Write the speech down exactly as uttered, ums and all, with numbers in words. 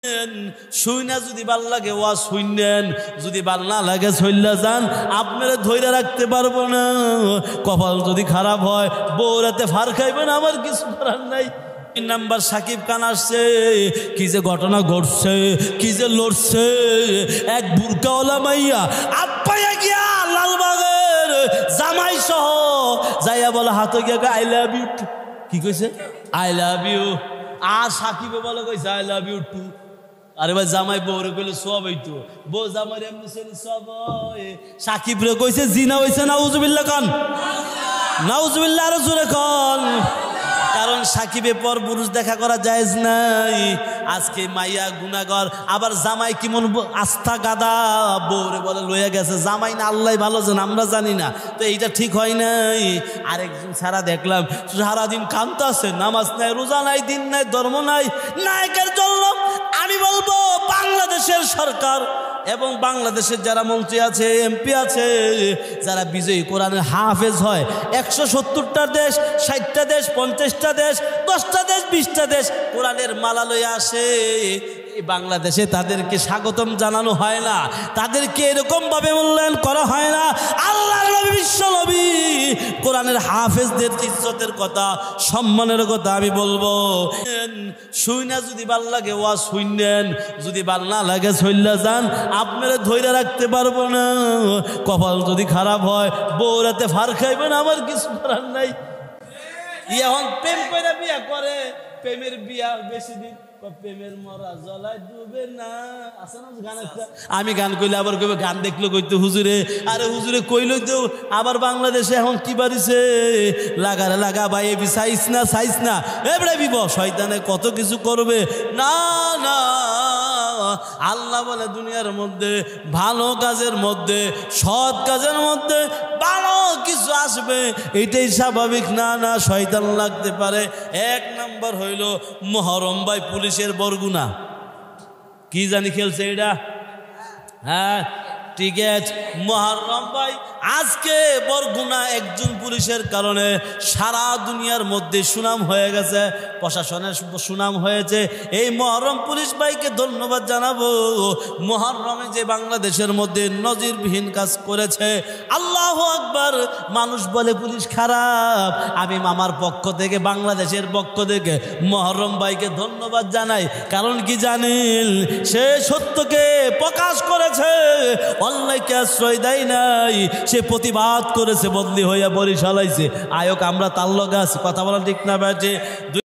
শুইনা যদি ভাল লাগে ওয়া শুইনেন, যদি ভাল না লাগে চইল্লা যান, আপনারা ধৈর্য রাখতে পারবো না। কপাল যদি খারাপ হয় বউরাতে ফার খাইবেন, আমার কিছু করার নাই। তিন নাম্বার সাকিব খান আসছে, কি যে ঘটনা ঘটছে, কি যে লড়ছে। এক বুরকাওয়ালা মাইয়া আপ্পাইয়া গিয়া লালবাগের জামাই সহ যাইয়া বলে হাতে গিয়া আই লাভ ইউ। কি কইছে? I love you. আর সাকিবে বলে কইছে আই লাভ ইউ টু। আরে ভাই জামাই বউরে কইলে সব হইতো, বউ জামাই এমনি সব হয়। সাকিব রে কইছে জিনা হইছে, নাউজুবিল্লাহ খান, নাউজুবিল্লাহ আরো জোরে খান। কারণ সাকিবে পর পুরুষ দেখা করা জায়েজ নাই। আজকে মাইয়া গুনাহগার, আবার জামাই কিমন আস্থা গাদা, বউরে বলে লইয়া গেছে। জামাই না আল্লাহ ভালো জান, আমরা জানি না। তো এইটা ঠিক হয় নাই। আরেকজন সারা দেখলাম সারাদিন কান্ত আছে, নামাজ নাই, রোজা নাই, দিন নাই, ধর্ম নাই। নায়কের জন্য আমি বলবো বাংলাদেশের সরকার এবং বাংলাদেশের যারা মন্ত্রী আছে, এমপি আছে, যারা বিজয়ী কোরআনের হাফেজ হয়, একশো সত্তরটা দেশ, ষাটটা দেশ, পঞ্চাশটা দেশ, দশটা দেশ, বিশটা দেশ কোরআনের মালা লইয়া আসে, বাংলাদেশে তাদেরকে স্বাগতম জানানো হয় না, তাদেরকে এরকম ভাবে মূল্যায়ন করা হয় না। আল্লাহর নবী, বিশ্ব নবী কোরআনের হাফেজদের ইজ্জতের কথা, সম্মানের কথা আমি বলবো। শুইনা যদি ভাল লাগে ওয়া শুইনেন, যদি ভাল না লাগে চইল্লা যান, আপনারা ধৈর্য রাখতে পারবো না। কপাল যদি খারাপ হয় বউরাতে ফার খাইবেন, আমার কিছু করার নাই। এখন প্রেম করে বিয়া করে, প্রেমের বিয়া বেশি দিন, প্রেমের মরা জলায় ডুবে না, আছে না গান একটা। আমি গান কইলে আবার কইবে, গান দেখলো কইতো হুজুরে। আরে হুজুরে কইলই তো, আবার বাংলাদেশে এখন কি বাড়িছে, লাগারে লাগা ভাই এবি সাইস না, সাইস না, এবড়ে বিব শয়তানে কত কিছু করবে। না না, আল্লাহ বলে দুনিয়ার মধ্যে ভালো কাজের মধ্যে, সৎ কাজের মধ্যে ভালো কিছু আসবে, এটাই স্বাভাবিক। না না, শয়তান লাগতে পারে। এক নাম্বার হইল মুহররম ভাই পুলিশের বরগুনা, কি জানি খেলছে এটা, হ্যাঁ ঠিক আছে। মুহররম ভাই আজকে বরগুনা একজন পুলিশের কারণে সারা দুনিয়ার মধ্যে সুনাম হয়ে গেছে, প্রশাসনের সুনাম হয়েছে। এই মুহররম পুলিশ ভাইকে ধন্যবাদ জানাবো। মুহররমে যে বাংলাদেশের মধ্যে নজিরবিহীন কাজ করেছে, আল্লাহু আকবার। মানুষ বলে পুলিশ খারাপ, আমি আমার পক্ষ থেকে, বাংলাদেশের পক্ষ থেকে মুহররম ভাইকে ধন্যবাদ জানাই। কারণ কি জানেন, সে সত্যকে প্রকাশ করেছে, অন্যায়কে আশ্রয় দেয় নাই, সে প্রতিবাদ করেছে, বদলি হইয়া বরিশাল আইছে। আয়োক আমরা তার লগে আছি, কথা বলা ঠিক না।